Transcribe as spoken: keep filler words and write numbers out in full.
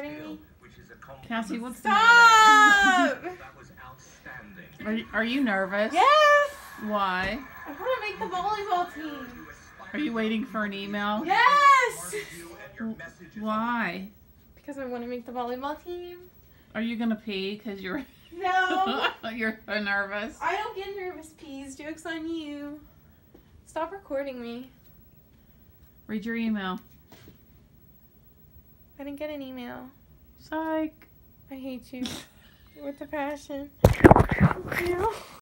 recording me? Cassie, what's Stop! the matter? Are you, are you nervous? Yes! Why? I want to make the volleyball team. Are you waiting for an email? Yes! Why? Because I want to make the volleyball team. Are you gonna pee because you're No! you're so nervous? I don't get nervous, peas. Joke's on you. Stop recording me. Read your email. I didn't get an email. Psych. I hate you with a passion. You.